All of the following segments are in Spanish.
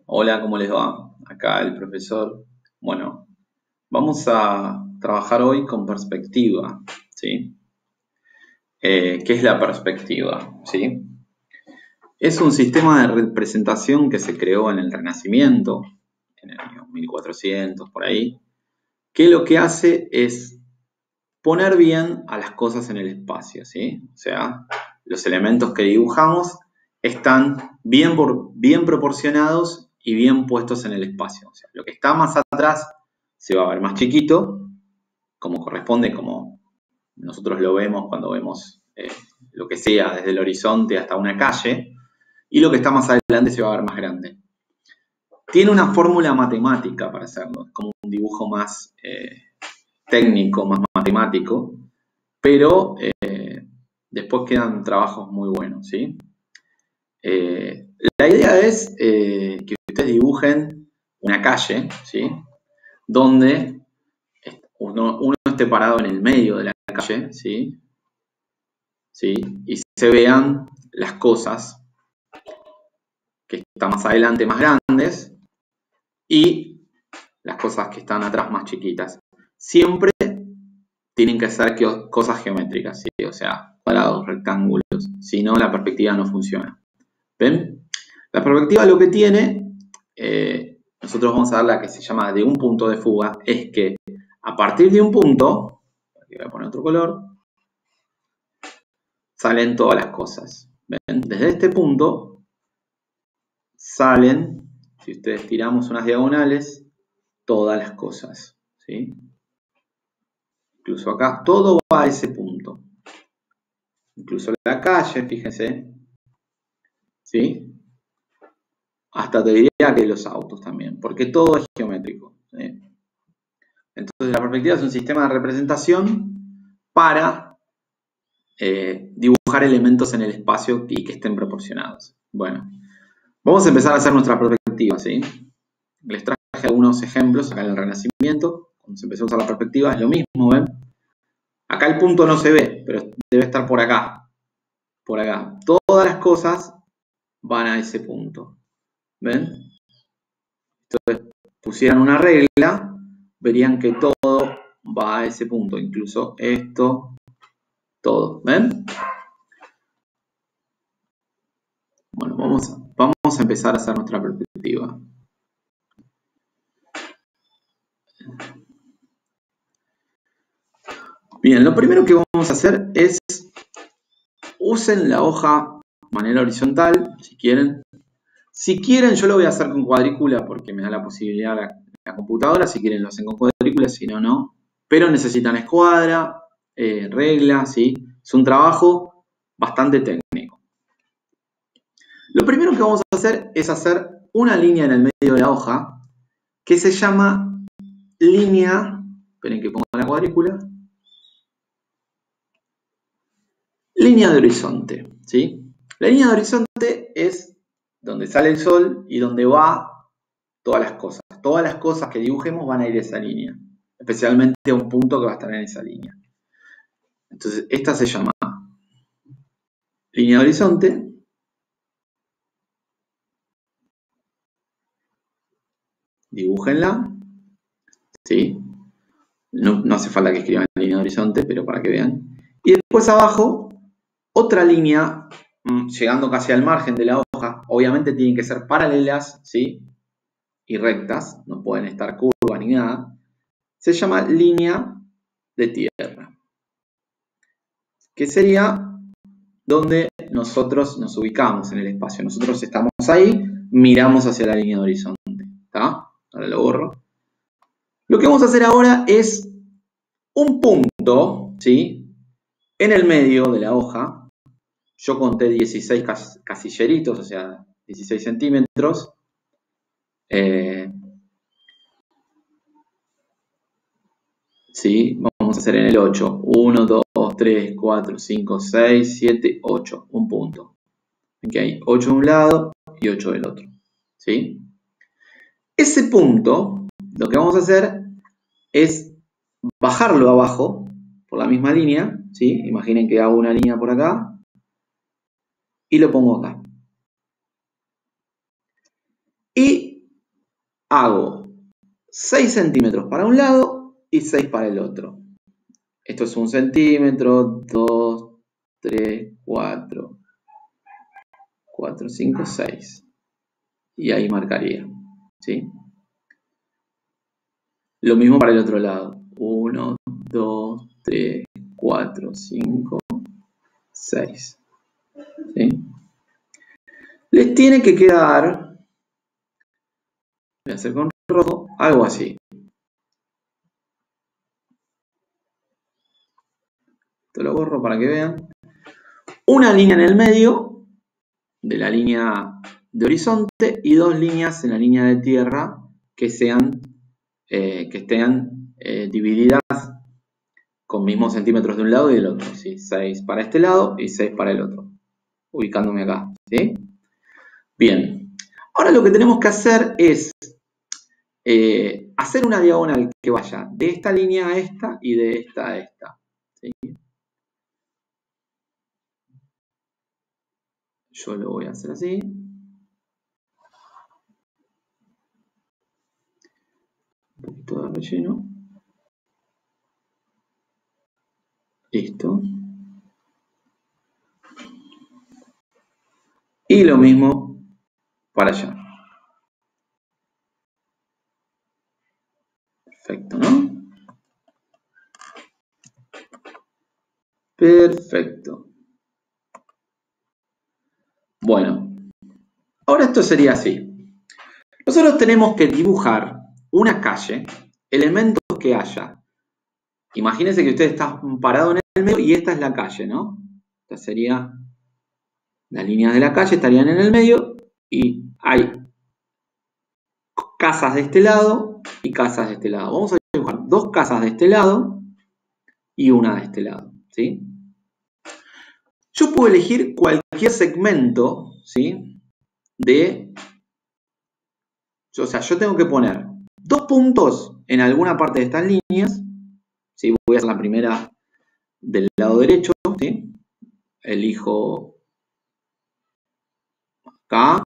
Hola, ¿cómo les va? Acá el profesor. Bueno, vamos a trabajar hoy con perspectiva, ¿sí? ¿Qué es la perspectiva? ¿Sí? Es un sistema de representación que se creó en el Renacimiento, en el año 1400, por ahí, que lo que hace es poner bien a las cosas en el espacio, ¿sí? O sea, los elementos que dibujamos están bien proporcionados y bien puestos en el espacio. O sea, lo que está más atrás se va a ver más chiquito, como corresponde, como nosotros lo vemos cuando vemos lo que sea desde el horizonte hasta una calle, y lo que está más adelante se va a ver más grande. Tiene una fórmula matemática para hacerlo, es como un dibujo más técnico, más matemático, pero después quedan trabajos muy buenos, ¿sí? La idea es que ustedes dibujen una calle, ¿sí? Donde uno esté parado en el medio de la calle, ¿sí? ¿Sí? Y se vean las cosas que están más adelante más grandes y las cosas que están atrás más chiquitas. Siempre tienen que ser cosas geométricas, ¿sí? O sea, cuadrados, rectángulos, si no la perspectiva no funciona. ¿Ven? La perspectiva lo que tiene, nosotros vamos a dar la que se llama de un punto de fuga, es que a partir de un punto, aquí voy a poner otro color, salen todas las cosas. ¿Ven? Desde este punto salen, si ustedes tiramos unas diagonales, todas las cosas, ¿sí? Incluso acá, todo va a ese punto. Incluso la calle, fíjense, ¿sí? Hasta te diría que los autos también, porque todo es geométrico, ¿sí? Entonces la perspectiva es un sistema de representación para dibujar elementos en el espacio y que estén proporcionados. Bueno, vamos a empezar a hacer nuestra perspectiva, ¿sí? Les traje algunos ejemplos acá en el Renacimiento, cuando se empezó a usar la perspectiva es lo mismo, ¿ven? Acá el punto no se ve, pero debe estar por acá, por acá. Todas las cosas van a ese punto, ¿ven? Entonces, pusieran una regla, verían que todo va a ese punto, incluso esto, todo, ¿ven? Bueno, vamos a empezar a hacer nuestra perspectiva. Bien, lo primero que vamos a hacer es usen la hoja de manera horizontal, si quieren. Si quieren, yo lo voy a hacer con cuadrícula porque me da la posibilidad la computadora. Si quieren, lo hacen con cuadrícula, si no, no. Pero necesitan escuadra, reglas, ¿sí? Es un trabajo bastante técnico. Lo primero que vamos a hacer es hacer una línea en el medio de la hoja que se llama línea, esperen que ponga la cuadrícula, línea de horizonte, ¿sí? La línea de horizonte es donde sale el sol y donde va todas las cosas. Todas las cosas que dibujemos van a ir a esa línea, especialmente a un punto que va a estar en esa línea. Entonces, esta se llama línea de horizonte. Dibújenla, ¿sí? No hace falta que escriban línea de horizonte, pero para que vean. Y después abajo, otra línea, llegando casi al margen de la hoja. Obviamente tienen que ser paralelas, ¿sí? Y rectas, no pueden estar curvas ni nada. Se llama línea de tierra, que sería donde nosotros nos ubicamos en el espacio. Nosotros estamos ahí, miramos hacia la línea de horizonte. ¿Está? Ahora lo borro. Lo que vamos a hacer ahora es un punto, ¿sí? En el medio de la hoja. Yo conté 16 casilleritos, o sea, 16 centímetros. ¿Sí? Vamos a hacer en el 8. 1, 2, 3, 4, 5, 6, 7, 8. Un punto. Aquí hay 8 de un lado y 8 del otro. ¿Sí? Ese punto, lo que vamos a hacer es bajarlo abajo por la misma línea. ¿Sí? Imaginen que hago una línea por acá y lo pongo acá. Y hago 6 centímetros para un lado y 6 para el otro. Esto es 1 centímetro, 2, 3, 4, 5, 6. Y ahí marcaría, ¿sí? Lo mismo para el otro lado. 1, 2, 3, 4, 5, 6. ¿Sí? Les tiene que quedar, voy a hacer con rojo, algo así. Esto lo borro para que vean. Una línea en el medio de la línea de horizonte y 2 líneas en la línea de tierra que estén divididas con mismos centímetros de un lado y del otro. ¿Sí? 6 para este lado y 6 para el otro. Ubicándome acá. ¿Sí? Bien. Ahora lo que tenemos que hacer es hacer una diagonal que vaya de esta línea a esta y de esta a esta. ¿Sí? Yo lo voy a hacer así. Un poquito de relleno. Listo. Y lo mismo para allá. Perfecto, ¿no? Perfecto. Bueno, ahora esto sería así. Nosotros tenemos que dibujar una calle, elementos que haya. Imagínense que usted está parado en el medio y esta es la calle, ¿no? Esta sería, las líneas de la calle estarían en el medio y hay casas de este lado y casas de este lado. Vamos a dibujar 2 casas de este lado y una de este lado, ¿sí? Yo puedo elegir cualquier segmento, ¿sí? O sea, yo tengo que poner 2 puntos en alguna parte de estas líneas, ¿sí? Voy a hacer la primera del lado derecho, ¿sí? Elijo acá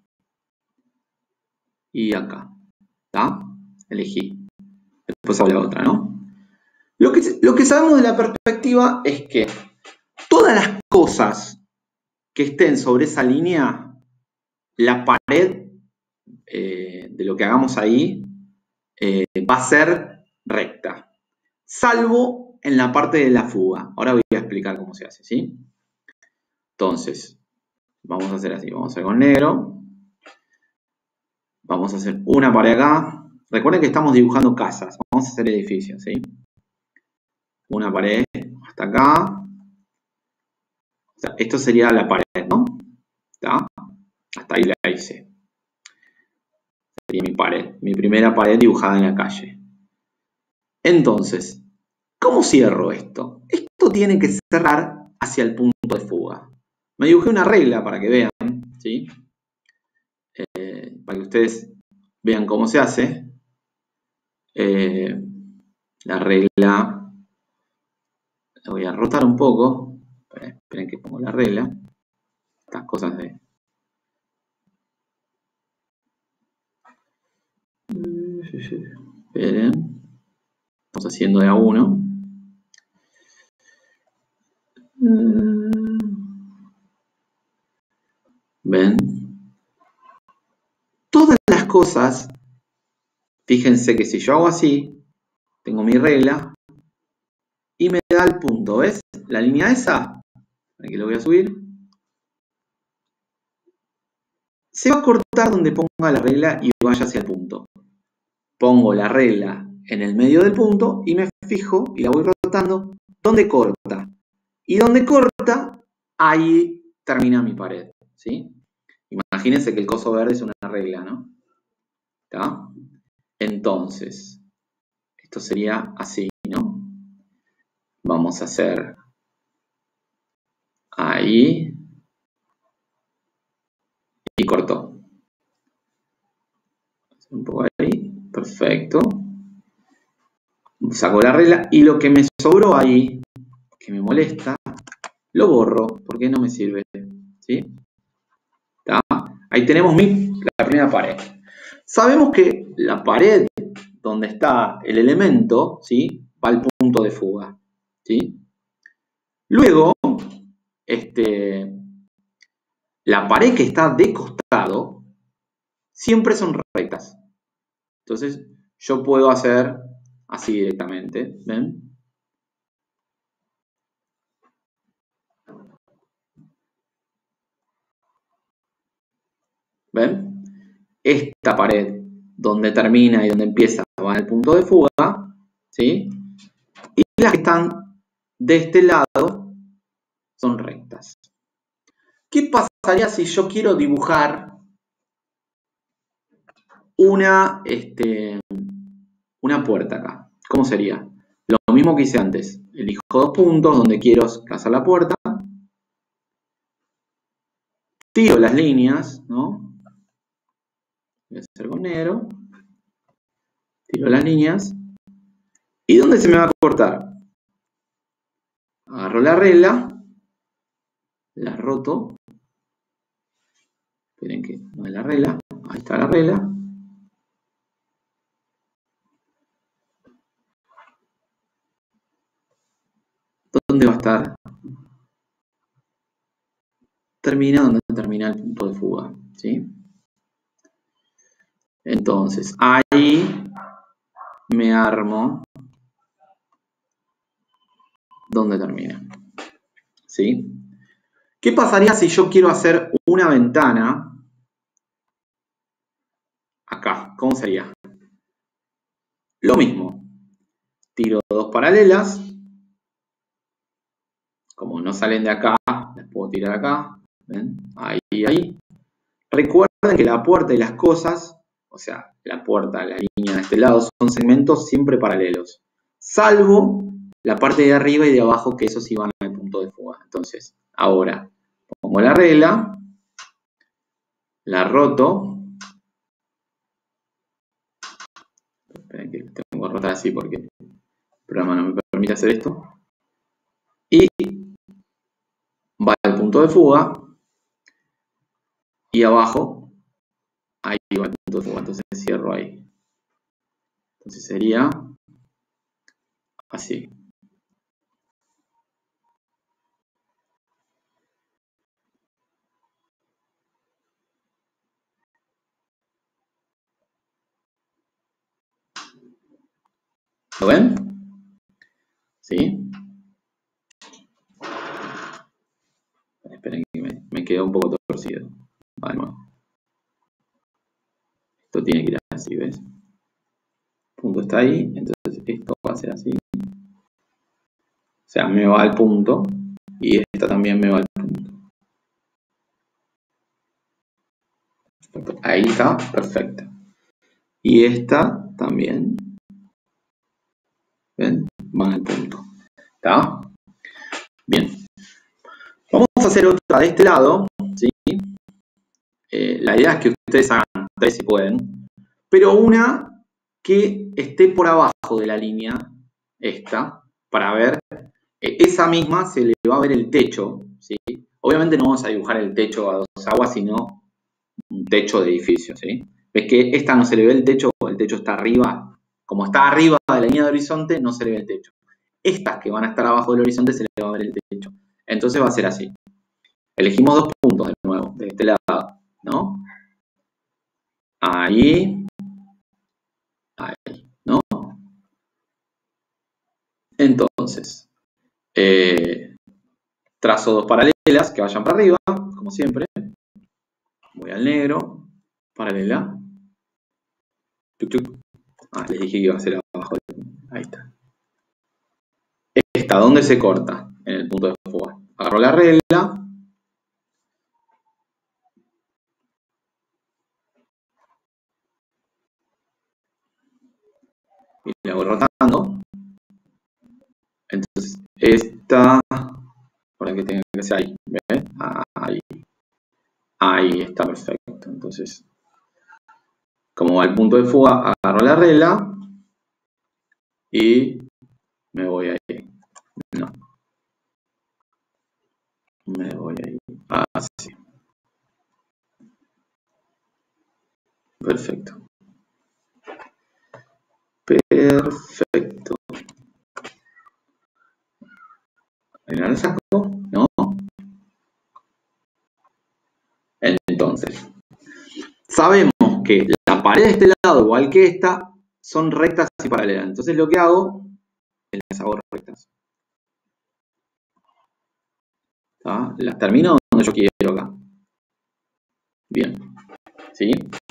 y acá, ¿está? Elegí. Después hago la otra, ¿no? Lo que sabemos de la perspectiva es que todas las cosas que estén sobre esa línea, la pared de lo que hagamos ahí va a ser recta, salvo en la parte de la fuga. Ahora voy a explicar cómo se hace, ¿sí? Entonces, vamos a hacer así, vamos a hacer con negro, vamos a hacer una pared acá. Recuerden que estamos dibujando casas, vamos a hacer edificios, ¿sí? Una pared hasta acá. O sea, esto sería la pared, ¿no? ¿Está? Hasta ahí la hice. Sería mi pared, mi primera pared dibujada en la calle. Entonces, ¿cómo cierro esto? Esto tiene que cerrar hacia el punto de fuga. Me dibujé una regla para que vean, ¿sí? Para que ustedes vean cómo se hace. La regla la voy a rotar un poco. Esperen que pongo la regla. Estas cosas de... Esperen. Estamos haciendo de a uno. ¿Ven? Todas las cosas, fíjense que si yo hago así, tengo mi regla y me da el punto, ¿ves? La línea esa, aquí lo voy a subir, se va a cortar donde ponga la regla y vaya hacia el punto. Pongo la regla en el medio del punto y me fijo y la voy rotando donde corta. Y donde corta, ahí termina mi pared, ¿sí? Imagínense que el coso verde es una regla, ¿no? ¿Está? Entonces, esto sería así, ¿no? Vamos a hacer ahí y cortó. Un poco ahí, perfecto. Saco la regla y lo que me sobró ahí, que me molesta, lo borro porque no me sirve, ¿sí? ¿Está? Ahí tenemos la primera pared. Sabemos que la pared donde está el elemento, ¿sí?, va al punto de fuga, ¿sí? Luego, la pared que está de costado siempre son rectas. Entonces, yo puedo hacer así directamente, ¿ven? ¿Ven? Esta pared donde termina y donde empieza va al punto de fuga, ¿sí? Y las que están de este lado son rectas. ¿Qué pasaría si yo quiero dibujar una puerta acá? ¿Cómo sería? Lo mismo que hice antes. Elijo dos puntos donde quiero trazar la puerta. Tiro las líneas, ¿no? Voy a hacer con negro. Tiro las líneas. ¿Y dónde se me va a cortar? Agarro la regla. La roto. Esperen que no es la regla. Ahí está la regla. ¿Dónde va a estar? Termina donde termina el punto de fuga, ¿sí? Entonces, ahí me armo donde termina, ¿sí? ¿Qué pasaría si yo quiero hacer una ventana acá? ¿Cómo sería? Lo mismo. Tiro dos paralelas. Como no salen de acá, las puedo tirar acá. ¿Ven? Ahí, ahí. Recuerden que la puerta y las cosas, o sea, la puerta, la línea de este lado, son segmentos siempre paralelos. Salvo la parte de arriba y de abajo, que esos sí van al punto de fuga. Entonces, ahora pongo la regla, la roto. Esperen que tengo que rotar así porque el programa no me permite hacer esto. Y va al punto de fuga. Y abajo, ahí va el punto de fuga. Entonces cierro ahí. Entonces sería así. ¿Lo ven? ¿Sí? Esperen que me quedó un poco torcido. Va de nuevo. Esto tiene que ir así, ¿ves? El punto está ahí, entonces esto va a ser así. O sea, me va al punto y esta también me va al punto. Perfecto. Ahí está, perfecto. Y esta también. ¿Ven? Va al punto. ¿Está? Bien. Vamos a hacer otra de este lado, ¿sí? La idea es que ustedes hagan tres si pueden, pero una que esté por abajo de la línea, esta, para ver, esa misma se le va a ver el techo, ¿sí? Obviamente no vamos a dibujar el techo a dos aguas, sino un techo de edificio, ¿sí? Ves que esta no se le ve el techo está arriba, como está arriba de la línea de horizonte, no se le ve el techo. Estas que van a estar abajo del horizonte se le va a ver el techo. Entonces va a ser así. Elegimos dos puntos de nuevo, de este lado, ¿no? Ahí, ahí, ¿no? Entonces, trazo dos paralelas que vayan para arriba, como siempre. Voy al negro, paralela. Tuc, tuc. Les dije que iba a ser abajo. Ahí está. Esta, ¿dónde se corta? En el punto de fuga. Agarro la regla. Y la voy rotando. Entonces, esta, para que tenga que ser ahí. ¿Ven? Ahí. Ahí está perfecto. Entonces, como va al punto de fuga, agarro la regla y me voy ahí. No. Me voy ahí. Así. Perfecto. Perfecto. ¿No lo saco? No. Entonces, sabemos que la pared de este lado, igual que esta, son rectas y paralelas. Entonces lo que hago es las hago rectas. ¿Tá? Las termino donde yo quiero acá. Bien. ¿Sí?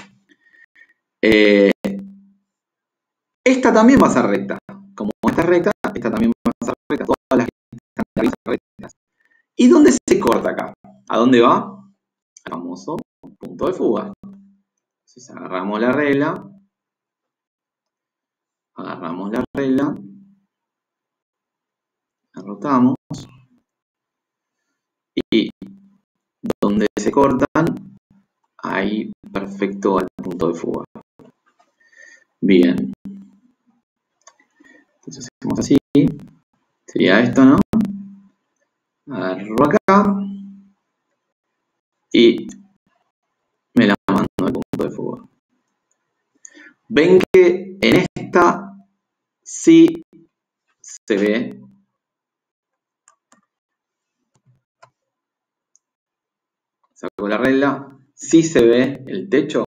Esta también va a ser recta. Como esta es recta, esta también va a ser recta. Todas las que están arriba son rectas. ¿Y dónde se corta acá? ¿A dónde va? Al famoso punto de fuga. Entonces agarramos la regla. La rotamos. Y donde se cortan, ahí perfecto al punto de fuga. Bien. Entonces hacemos así. Sería esto, ¿no? Agarro acá. Y me la mando al punto de fuga. Ven que en esta sí se ve. Saco la regla. Sí se ve el techo.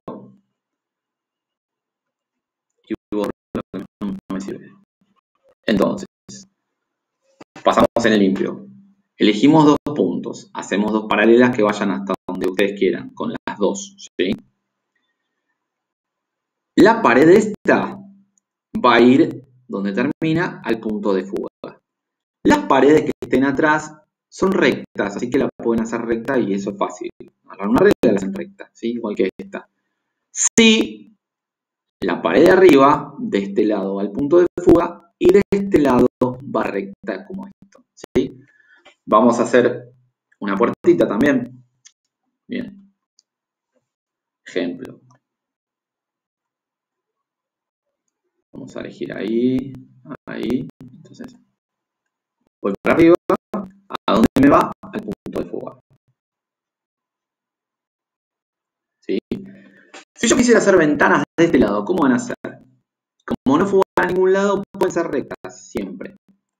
Y borro lo que no me sirve. Entonces, pasamos en limpio. Elegimos dos puntos. Hacemos dos paralelas que vayan hasta donde ustedes quieran, con las dos. ¿Sí? La pared esta va a ir donde termina al punto de fuga. Las paredes que estén atrás son rectas, así que la pueden hacer recta y eso es fácil. Agarrar una regla y la hacen recta, ¿sí? Igual que esta. Si la pared de arriba, de este lado va al punto de fuga y de este lado va recta como esto, ¿sí? Vamos a hacer una puertita también. Bien. Ejemplo. Vamos a elegir ahí, ahí. Entonces, voy para arriba. ¿A dónde me va? Al punto de fuga. ¿Sí? Si yo quisiera hacer ventanas de este lado, ¿cómo van a ser? Como no fugan a ningún lado, pueden ser rectas, siempre.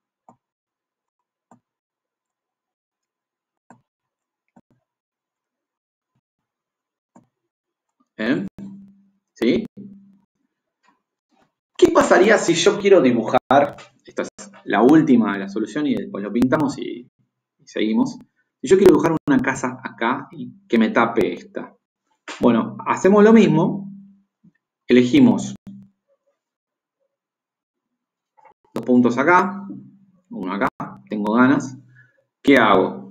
¿Eh? ¿Sí? ¿Qué pasaría si yo quiero dibujar? Esta es la última de la solución y después lo pintamos y seguimos. Si yo quiero dibujar una casa acá y que me tape esta. Bueno, hacemos lo mismo. Elegimos dos puntos acá, uno acá, tengo ganas. ¿Qué hago?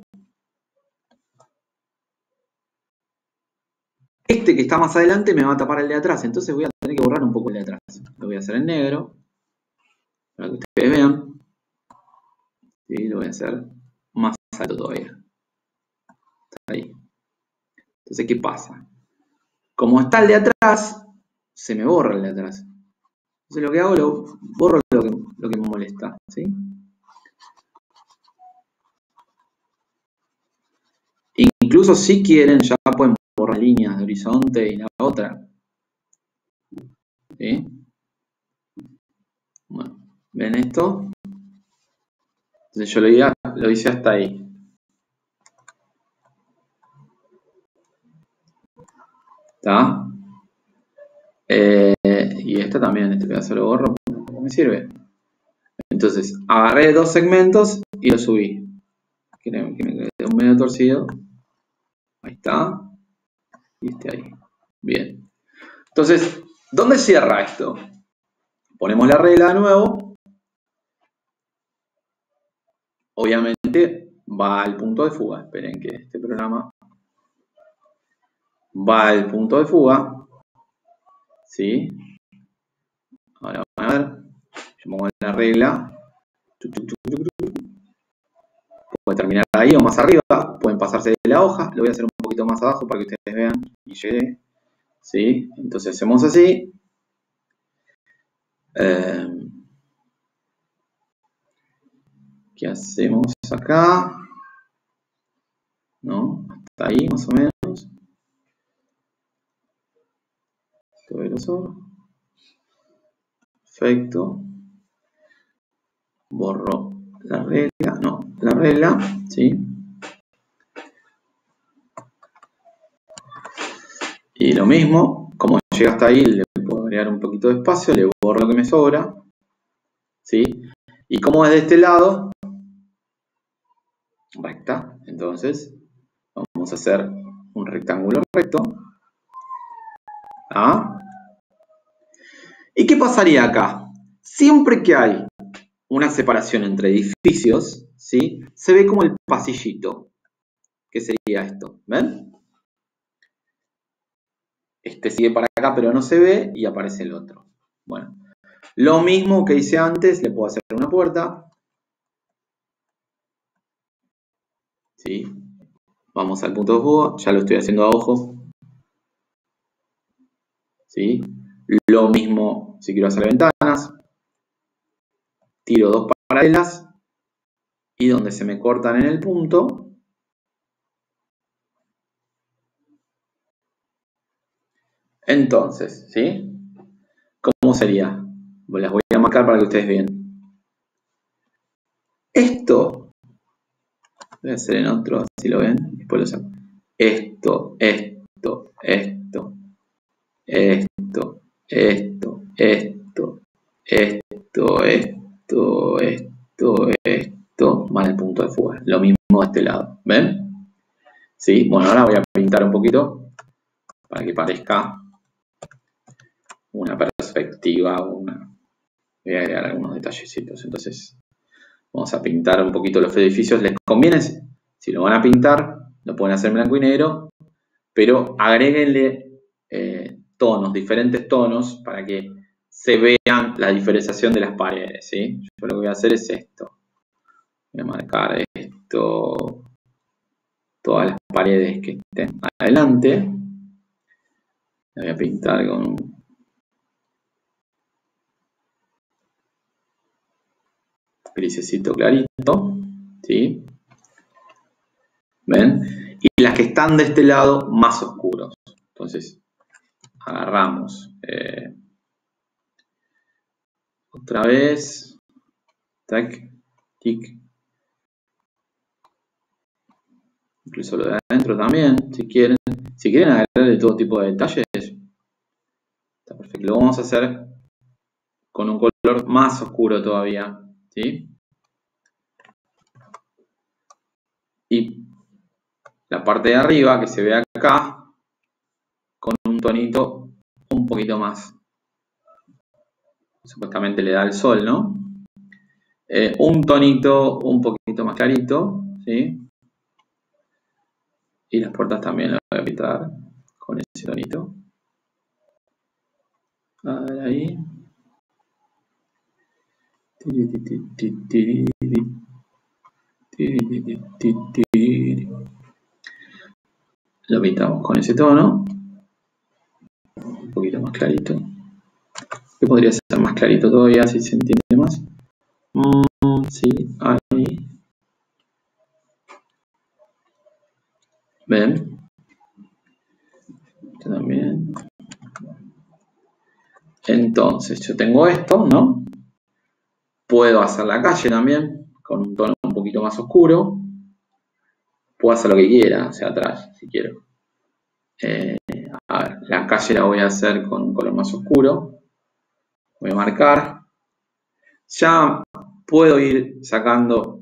Este que está más adelante me va a tapar el de atrás, entonces voy a tener que borrar un poco el de atrás. Lo voy a hacer en negro, para que ustedes vean. Y lo voy a hacer más alto todavía. Ahí. Entonces, ¿qué pasa? Como está el de atrás, se me borra el de atrás. Entonces lo que hago, lo borro lo que me molesta, ¿sí? Incluso si quieren, ya pueden borrar líneas de horizonte y la otra. ¿Sí? Bueno, ¿ven esto? Entonces yo lo hice hasta ahí. ¿Está? Y esta también, este pedazo lo borro, no me sirve. Entonces, agarré dos segmentos y lo subí. Que me quede un medio torcido. Ahí está. Y este ahí. Bien. Entonces, ¿dónde cierra esto? Ponemos la regla de nuevo. Obviamente va al punto de fuga. Esperen que este programa va al punto de fuga. ¿Sí? Ahora van a ver. Yo pongo la regla. Puede terminar ahí o más arriba. Pueden pasarse de la hoja. Lo voy a hacer un poquito más abajo para que ustedes vean y llegue. ¿Sí? Entonces hacemos así. ¿Qué hacemos acá? ¿No? Hasta ahí más o menos. Esto grosor. Perfecto. borro la regla, no, la regla, ¿sí? Y lo mismo, como llega hasta ahí, le puedo agregar un poquito de espacio, le borro lo que me sobra, ¿sí? Y como es de este lado, recta, entonces vamos a hacer un rectángulo recto. ¿Ah? ¿Y qué pasaría acá? Siempre que hay una separación entre edificios, ¿sí? Se ve como el pasillito. ¿Qué sería esto? ¿Ven? Este sigue para acá, pero no se ve y aparece el otro. Bueno, lo mismo que hice antes, le puedo hacer una puerta. ¿Sí? Vamos al punto de fuga, ya lo estoy haciendo a ojo. ¿Sí? Lo mismo si quiero hacer ventanas. Tiro dos paralelas y donde se me cortan en el punto, entonces, ¿sí? ¿Cómo sería? Las voy a marcar para que ustedes vean. Esto, voy a hacer en otro, así lo ven, después lo saco. Esto, esto, esto, esto, esto, esto, esto, esto, esto, esto, van al punto de fuga. Lo mismo de este lado, ¿ven? ¿Sí? Bueno, ahora voy a pintar un poquito para que parezca una perspectiva, voy a agregar algunos detallecitos. Entonces, vamos a pintar un poquito los edificios. Les conviene, si lo van a pintar, lo pueden hacer en blanco y negro, pero agréguenle tonos, diferentes tonos, para que se vean la diferenciación de las paredes, ¿sí? Yo lo que voy a hacer es esto. Voy a marcar esto, todas las paredes que estén adelante. La voy a pintar con un grisecito clarito, ¿sí? ¿Ven? Y las que están de este lado, más oscuros. Entonces, agarramos otra vez, tac, tic, incluso lo de adentro también, si quieren. Si quieren agregarle todo tipo de detalles, está perfecto. Lo vamos a hacer con un color más oscuro todavía, ¿sí? Y la parte de arriba, que se ve acá, con un tonito un poquito más. Supuestamente le da el sol, ¿no? Un tonito un poquito más clarito, ¿sí? Y las puertas también las voy a pintar con ese tonito. A ver ahí. Lo pintamos con ese tono. Un poquito más clarito. Que podría ser más clarito todavía si se entiende más. Sí, ahí. ¿Ven? Esto también. Entonces, yo tengo esto, ¿no? Puedo hacer la calle también, con un tono un poquito más oscuro. Puedo hacer lo que quiera hacia atrás, si quiero. A ver, la calle la voy a hacer con un color más oscuro. Voy a marcar. Ya puedo ir sacando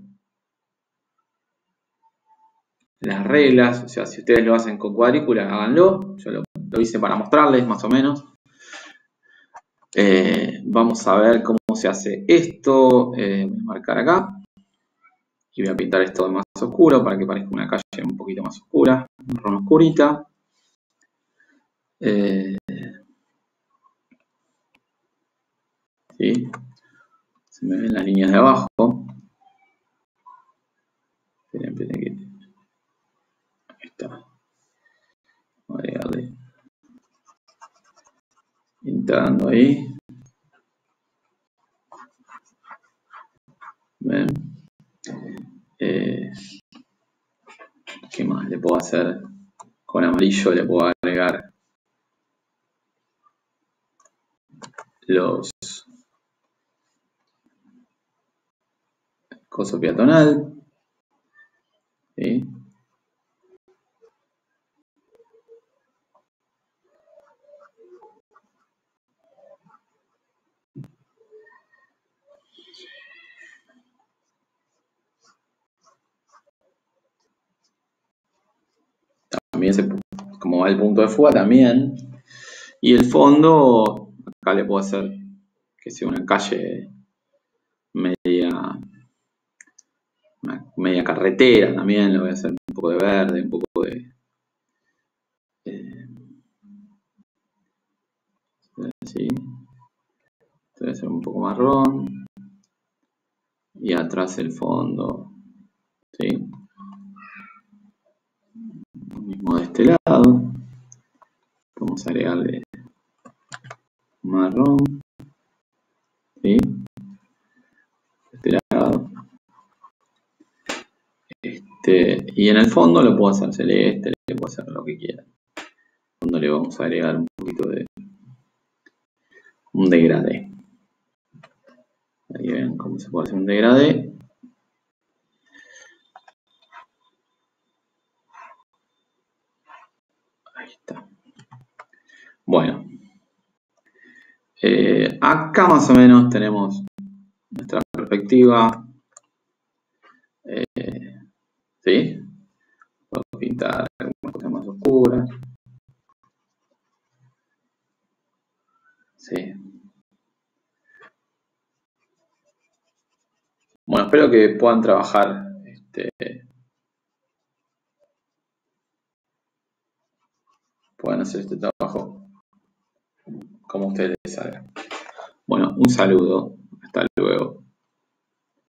las reglas, o sea, si ustedes lo hacen con cuadrícula, háganlo. Yo lo hice para mostrarles más o menos. Vamos a ver cómo se hace esto. Voy a marcar acá. Y voy a pintar esto de más oscuro para que parezca una calle un poquito más oscura, marrón oscurita. ¿Sí? Se me ven las líneas de abajo. Ahí está. Voy a agregarle. Pintando ahí. ¿Ven? ¿Qué más le puedo hacer? Con amarillo le puedo agregar los coso peatonal, ¿sí? También como va el punto de fuga también. Y el fondo, acá le puedo hacer que sea una calle media carretera también, le voy a hacer un poco de verde, un poco de así. Debe ser un poco marrón. Y atrás el fondo, ¿sí? Lo mismo de este lado. Vamos a agregarle marrón, ¿sí? De este lado. Y en el fondo lo puedo hacer celeste, le puedo hacer lo que quiera. Fondo le vamos a agregar un poquito de un degradé. Ahí ven cómo se puede hacer un degradé. Ahí está. Bueno. Acá más o menos tenemos nuestra perspectiva. ¿Sí? Puedo pintar algunas cosas más oscuras. ¿Sí? Bueno, espero que puedan trabajar puedan hacer este trabajo como ustedes les salga. Bueno, un saludo. Hasta luego.